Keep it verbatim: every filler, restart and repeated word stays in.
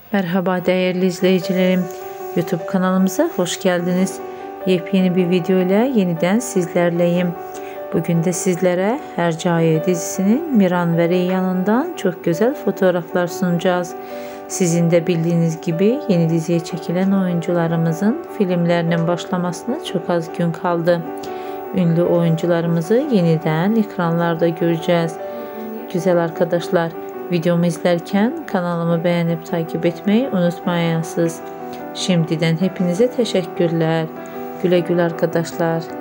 Merhaba değerli izleyicilerim. YouTube kanalımıza hoş geldiniz. Yepyeni bir video ile yeniden sizlerleyim. Bugün de sizlere Hercaiye dizisinin Miran ve Reyyan'ından çok güzel fotoğraflar sunacağız. Sizin de bildiğiniz gibi yeni diziye çekilen oyuncularımızın filmlerinin başlamasına çok az gün kaldı. Ünlü oyuncularımızı yeniden ekranlarda göreceğiz. Güzel arkadaşlar, videomu izlerken kanalımı beğenip takip etmeyi unutmayasınız. Şimdiden hepinize teşekkürler. Güle güle arkadaşlar.